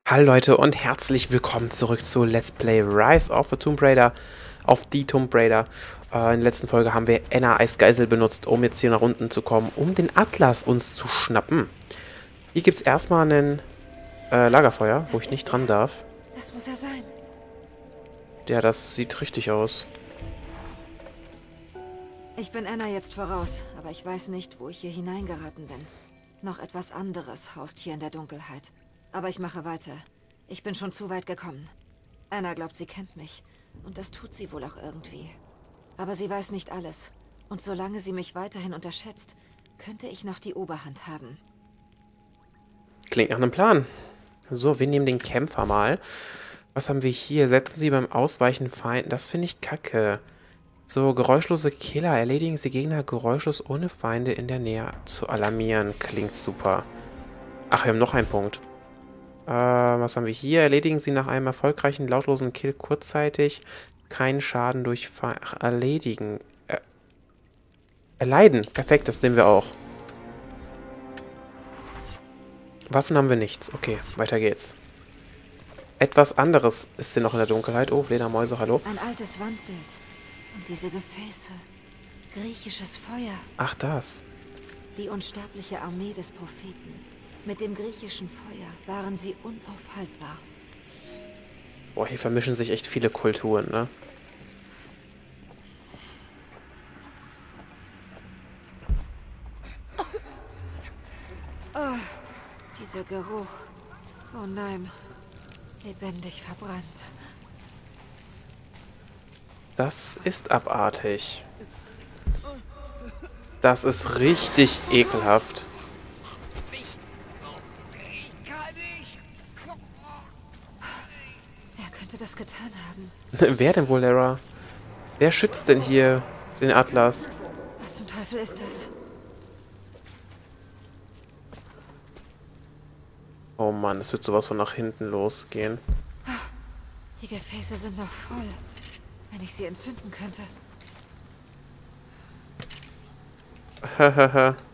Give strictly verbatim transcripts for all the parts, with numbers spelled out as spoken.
Hallo Leute und herzlich willkommen zurück zu Let's Play Rise of the Tomb Raider, auf die Tomb Raider. Äh, in der letzten Folge haben wir Anna als Geisel benutzt, um jetzt hier nach unten zu kommen, um den Atlas uns zu schnappen. Hier gibt es erstmal ein äh, Lagerfeuer, wo ich nicht dran darf. Das muss er sein. Ja, das sieht richtig aus. Ich bin Anna jetzt voraus, aber ich weiß nicht, wo ich hier hineingeraten bin. Noch etwas anderes haust hier in der Dunkelheit. Aber ich mache weiter. Ich bin schon zu weit gekommen. Anna glaubt, sie kennt mich. Und das tut sie wohl auch irgendwie. Aber sie weiß nicht alles. Und solange sie mich weiterhin unterschätzt, könnte ich noch die Oberhand haben. Klingt nach einem Plan. So, wir nehmen den Kämpfer mal. Was haben wir hier? Setzen Sie beim Ausweichen Feinden. Das finde ich kacke. So, geräuschlose Killer. Erledigen Sie Gegner geräuschlos ohne Feinde in der Nähe zu alarmieren. Klingt super. Ach, wir haben noch einen Punkt. Äh, was haben wir hier? Erledigen Sie nach einem erfolgreichen, lautlosen Kill kurzzeitig keinen Schaden durch Fe Ach, erledigen. Er erleiden. Perfekt, das nehmen wir auch. Waffen haben wir nichts. Okay, weiter geht's. Etwas anderes ist hier noch in der Dunkelheit. Oh, Fledermäuse, hallo. Ein altes Wandbild. Und diese Gefäße. Griechisches Feuer. Ach, das. Die unsterbliche Armee des Propheten. Mit dem griechischen Feuer waren sie unaufhaltbar. Boah, hier vermischen sich echt viele Kulturen, ne? Oh, dieser Geruch. Oh nein. Lebendig verbrannt. Das ist abartig. Das ist richtig ekelhaft. Wer könnte das getan haben? Wer denn wohl, Lara? Wer schützt denn hier den Atlas? Was zum Teufel ist das? Oh Mann, es wird sowas von nach hinten losgehen. Die Gefäße sind noch voll. Wenn ich sie entzünden könnte. Hahaha.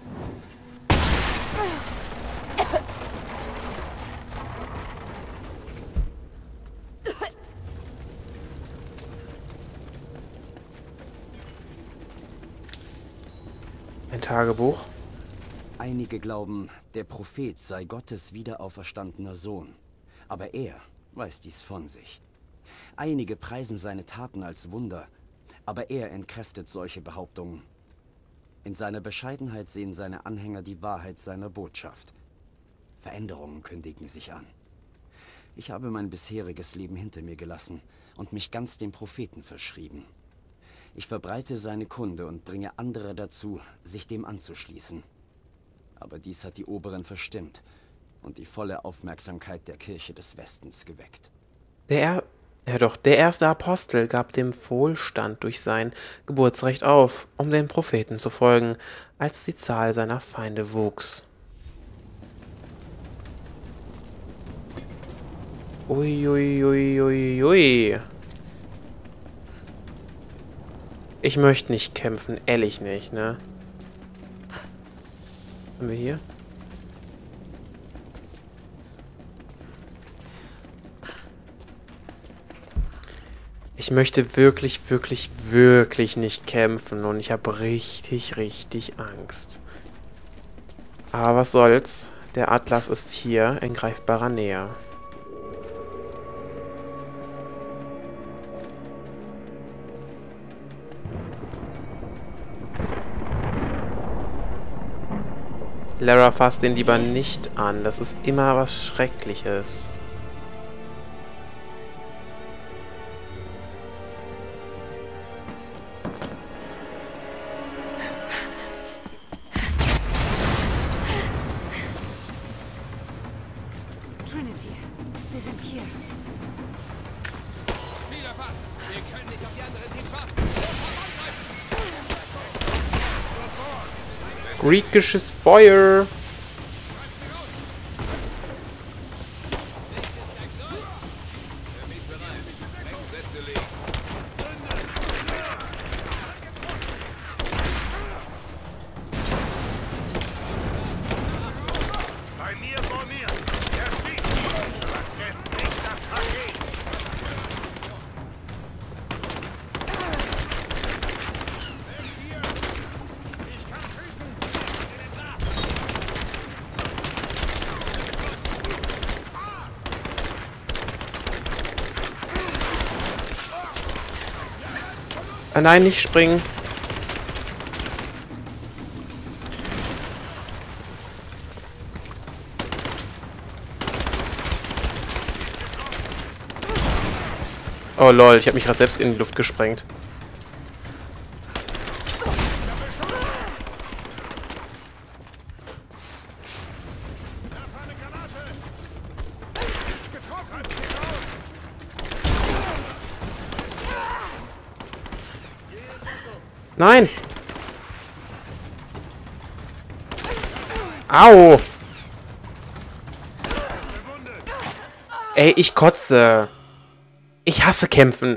Ein Tagebuch. Einige glauben, der Prophet sei Gottes wiederauferstandener Sohn. Aber er weiß dies von sich. Einige preisen seine Taten als Wunder, aber er entkräftet solche Behauptungen. In seiner Bescheidenheit sehen seine Anhänger die Wahrheit seiner Botschaft. Veränderungen kündigen sich an. Ich habe mein bisheriges Leben hinter mir gelassen und mich ganz dem Propheten verschrieben. Ich verbreite seine Kunde und bringe andere dazu, sich dem anzuschließen. Aber dies hat die Oberen verstimmt und die volle Aufmerksamkeit der Kirche des Westens geweckt. Der, ja doch, der erste Apostel gab dem Wohlstand durch sein Geburtsrecht auf, um den Propheten zu folgen, als die Zahl seiner Feinde wuchs. Uiuiuiui. Ui, ui, ui. Ich möchte nicht kämpfen, ehrlich nicht, ne? Was haben wir hier? Ich möchte wirklich, wirklich, wirklich nicht kämpfen und ich habe richtig, richtig Angst. Aber was soll's? Der Atlas ist hier in greifbarer Nähe. Lara, fasst den lieber nicht an. Das ist immer was Schreckliches. Trinity, sie sind hier. Ziel erfasst! Wir können nicht auf die anderen Teams warten! Griechisches Feuer! Bei mir, vor mir! Er schießt! Ah, nein, nicht springen. Oh lol, ich habe mich gerade selbst in die Luft gesprengt. Nein! Au! Ey, ich kotze. Ich hasse Kämpfen.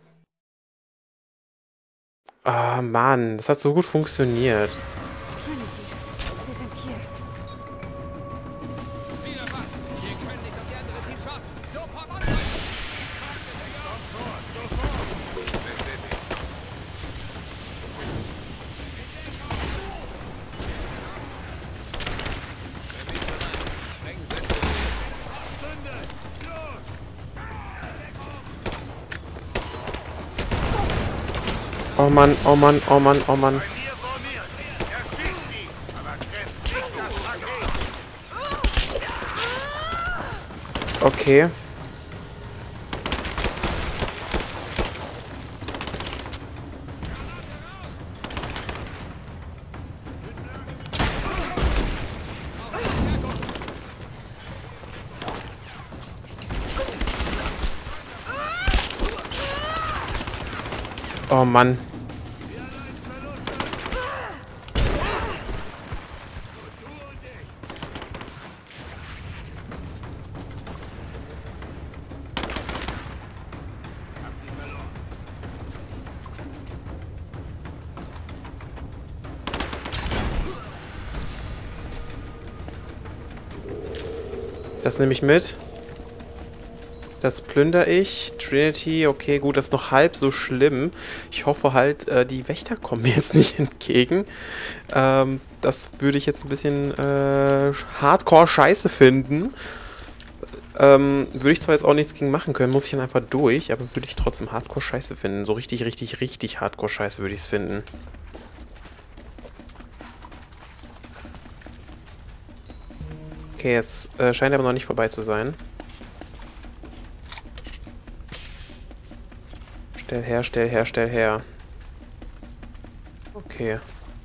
Ah, Mann, das hat so gut funktioniert. Trinity, Sie sind hier. Ziel erfasst. Wir können nicht auf die andere Teams warten. Sofort angreifen. Oh Mann, oh Mann, oh Mann, oh Mann. Okay. Oh Mann. Das nehme ich mit. Das plündere ich. Trinity, okay, gut, das ist noch halb so schlimm. Ich hoffe halt, äh, die Wächter kommen mir jetzt nicht entgegen. Ähm, das würde ich jetzt ein bisschen äh, Hardcore-Scheiße finden. Ähm, würde ich zwar jetzt auch nichts gegen machen können, muss ich dann einfach durch, aber würde ich trotzdem Hardcore-Scheiße finden. So richtig, richtig, richtig Hardcore-Scheiße würde ich es finden. Okay, es äh, scheint aber noch nicht vorbei zu sein. Stell her, stell her, stell her. Okay.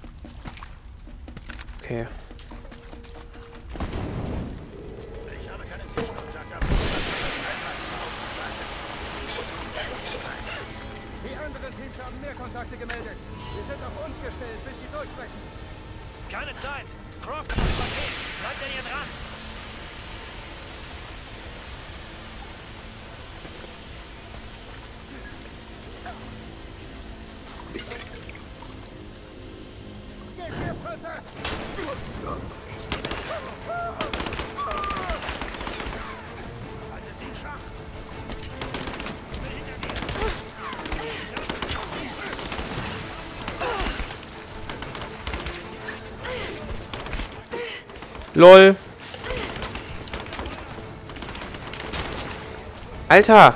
Okay. Die anderen Teams haben mehr Kontakte gemeldet. Wir sind auf uns gestellt, bis sie durchbrechen. Keine Zeit. Croft ist Paket. Bleibt denn hier dran? Geht mir, Fritte! Haltet sie in Schach. LOL. Alter.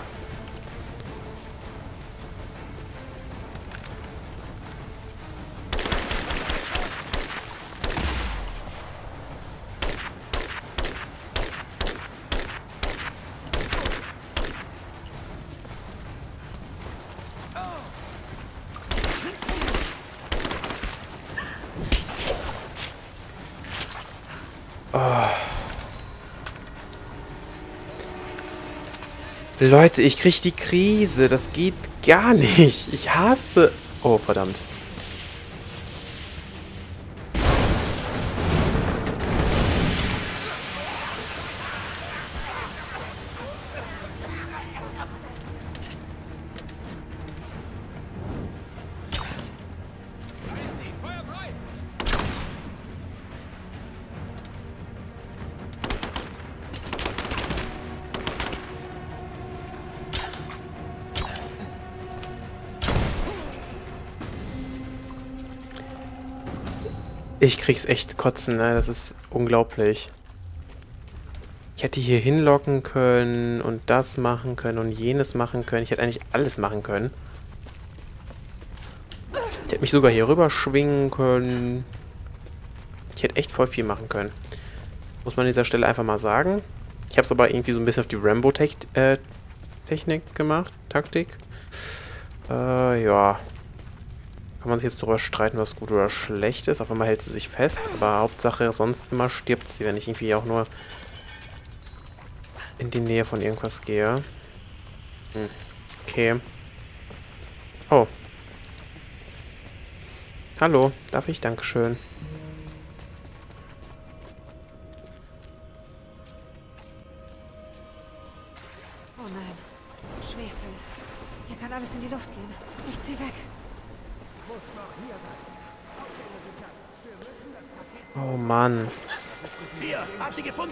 Oh. Leute, ich krieg die Krise. Das geht gar nicht. Ich hasse... Oh, verdammt. Da ist sie. Feuer frei. Ich krieg's echt kotzen, ne? Das ist unglaublich. Ich hätte hier hinlocken können und das machen können und jenes machen können. Ich hätte eigentlich alles machen können. mich sogar hier rüber schwingen können. Ich hätte echt voll viel machen können. Muss man an dieser Stelle einfach mal sagen. Ich habe es aber irgendwie so ein bisschen auf die Rambo-Technik äh, gemacht. Taktik. Äh, ja. Kann man sich jetzt darüber streiten, was gut oder schlecht ist. Auf einmal hält sie sich fest. Aber Hauptsache, sonst immer stirbt sie, wenn ich irgendwie auch nur in die Nähe von irgendwas gehe. Hm. Okay. Oh. Hallo, darf ich? Dankeschön. Oh nein. Schwefel. Hier kann alles in die Luft gehen. Nichts wie weg. Oh Mann. Hier, hab sie gefunden.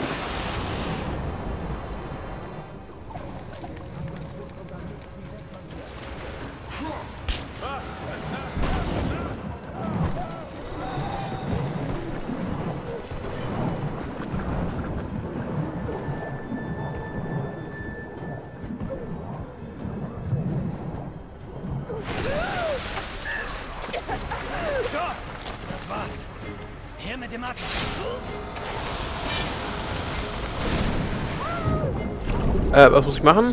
Das war's. Her mit dem Akku. Äh, was muss ich machen?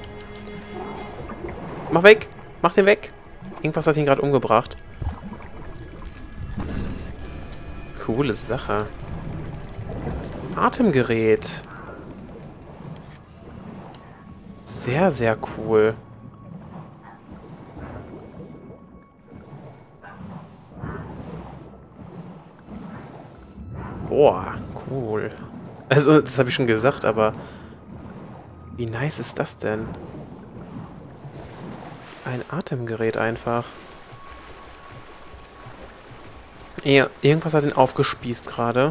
Mach weg! Mach den weg! Irgendwas hat ihn gerade umgebracht. Coole Sache. Atemgerät. Sehr, sehr cool. Boah, cool. Also, das habe ich schon gesagt, aber wie nice ist das denn? Ein Atemgerät einfach. Ja, irgendwas hat ihn aufgespießt gerade.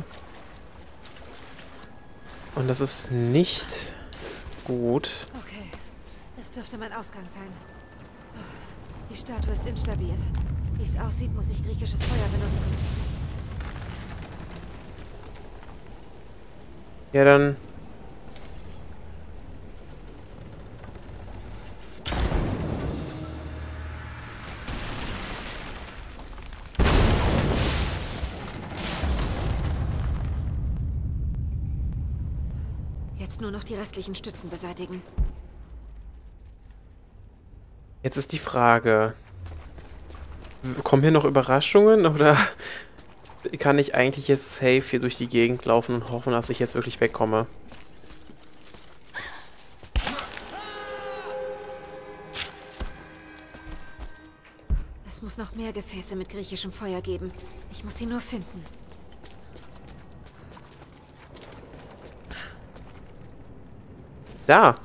Und das ist nicht gut. Okay. Das dürfte mein Ausgang sein. Die Statue ist instabil. Wie es aussieht, muss ich griechisches Feuer benutzen. Ja, dann... Jetzt nur noch die restlichen Stützen beseitigen. Jetzt ist die Frage... Kommen hier noch Überraschungen oder kann ich eigentlich jetzt safe hier durch die Gegend laufen und hoffen, dass ich jetzt wirklich wegkomme? Es muss noch mehr Gefäße mit griechischem Feuer geben. Ich muss sie nur finden. Da!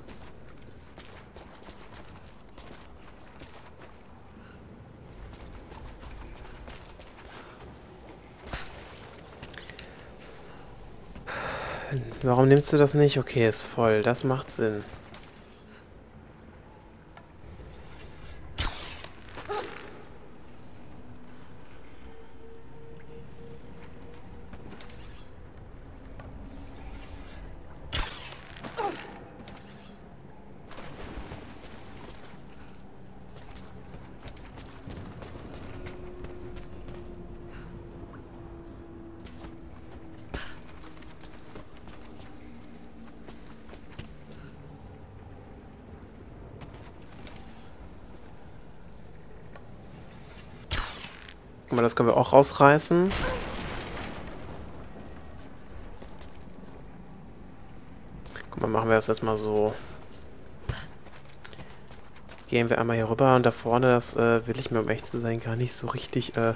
Warum nimmst du das nicht? Okay, ist voll. Das macht Sinn. Guck mal, das können wir auch rausreißen. Guck mal, machen wir das jetzt mal so. Gehen wir einmal hier rüber und da vorne, das äh, will ich mir, um echt zu sein, gar nicht so richtig äh,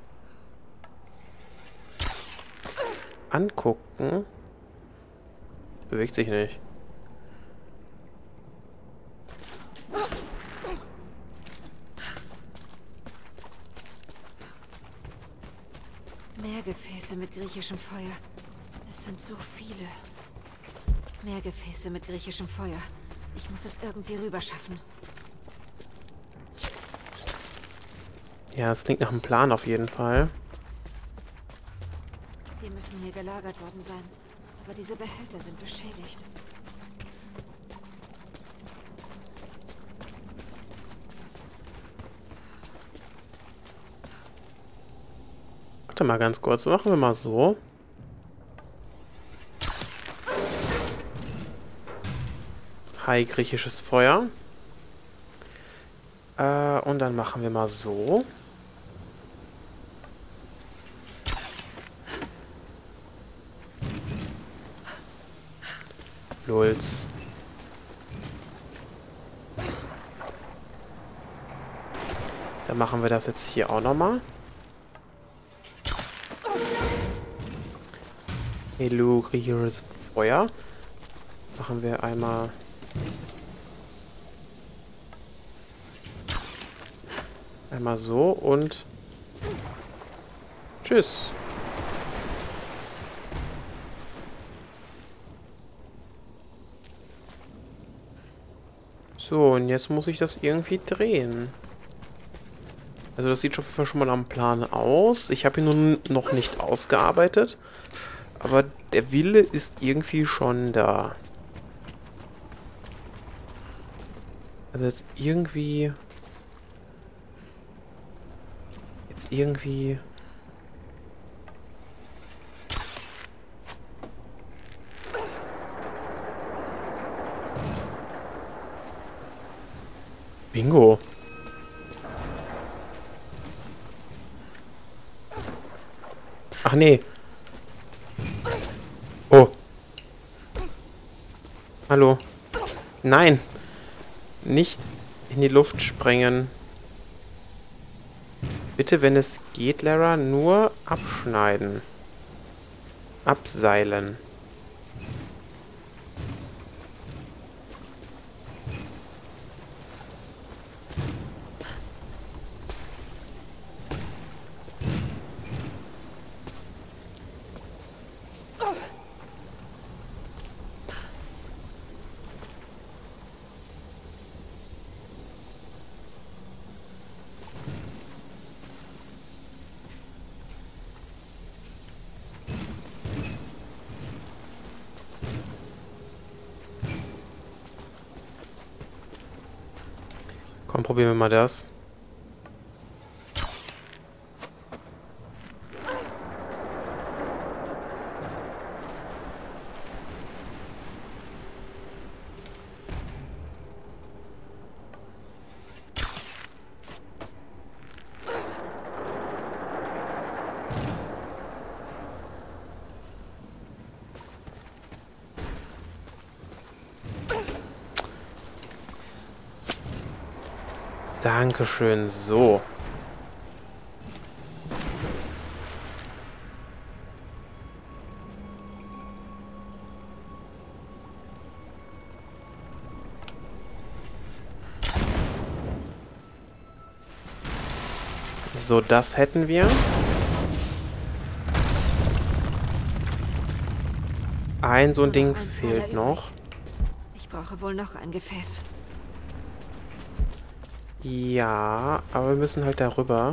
angucken. Bewegt sich nicht. Mehr Gefäße mit griechischem Feuer. Es sind so viele. Mehr Gefäße mit griechischem Feuer. Ich muss es irgendwie rüber schaffen. Ja, es klingt nach einem Plan auf jeden Fall. Sie müssen hier gelagert worden sein. Aber diese Behälter sind beschädigt. warte mal ganz kurz. Machen wir mal so. Hi, griechisches Feuer. Äh, und dann machen wir mal so. Lulz. Dann machen wir das jetzt hier auch nochmal. Hello, griechisches Feuer. Machen wir einmal... Einmal so und... Tschüss. So, und jetzt muss ich das irgendwie drehen. Also das sieht schon, schon mal am Plan aus. Ich habe ihn nun noch nicht ausgearbeitet. Aber der Wille ist irgendwie schon da. Also jetzt irgendwie... Jetzt irgendwie... Bingo. Ach nee. Oh. Hallo. Nein. Nicht in die Luft sprengen. Bitte, wenn es geht, Lara, nur abschneiden. Abseilen. Komm, probieren wir mal das. Dankeschön, so. So, das hätten wir. Ein so ein Ding fehlt noch. Ich brauche wohl noch ein Gefäß. Ja, aber wir müssen halt darüber.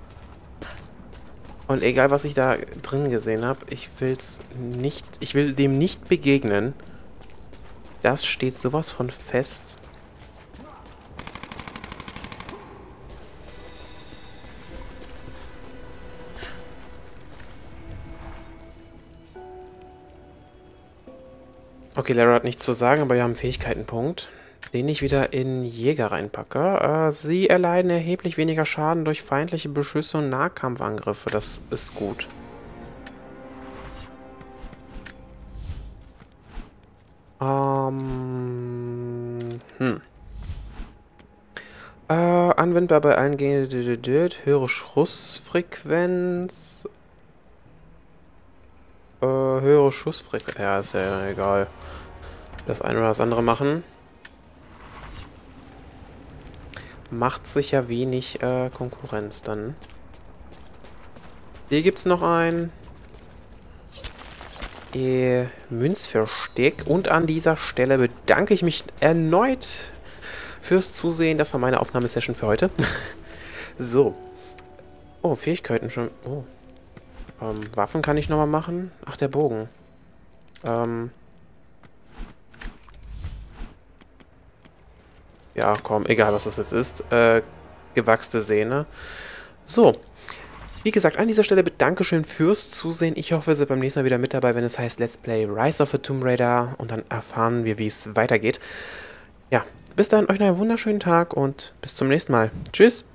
Und egal, was ich da drin gesehen habe, ich will's nicht, ich will dem nicht begegnen. Das steht sowas von fest. Okay, Lara hat nichts zu sagen, aber wir haben einen Fähigkeitenpunkt, den ich wieder in Jäger reinpacke. Äh, sie erleiden erheblich weniger Schaden durch feindliche Beschüsse und Nahkampfangriffe. Das ist gut. Ähm... Hm. Äh, anwendbar bei allen Gegnern. Höhere Schussfrequenz. Äh, höhere Schussfrequenz. Ja, ist ja egal. Das eine oder das andere machen. Macht sicher wenig äh, Konkurrenz dann. Hier gibt's noch ein äh, Münzversteck. Und an dieser Stelle bedanke ich mich erneut fürs Zusehen. Das war meine Aufnahmesession für heute. So. Oh, Fähigkeiten schon. Oh. Ähm, Waffen kann ich nochmal machen. Ach, der Bogen. Ähm. Ja, komm, egal was das jetzt ist. Äh, gewachste Sehne. So. Wie gesagt, an dieser Stelle Dankeschön fürs Zusehen. Ich hoffe, ihr seid beim nächsten Mal wieder mit dabei, wenn es heißt Let's Play Rise of the Tomb Raider. Und dann erfahren wir, wie es weitergeht. Ja, bis dahin euch noch einen wunderschönen Tag und bis zum nächsten Mal. Tschüss!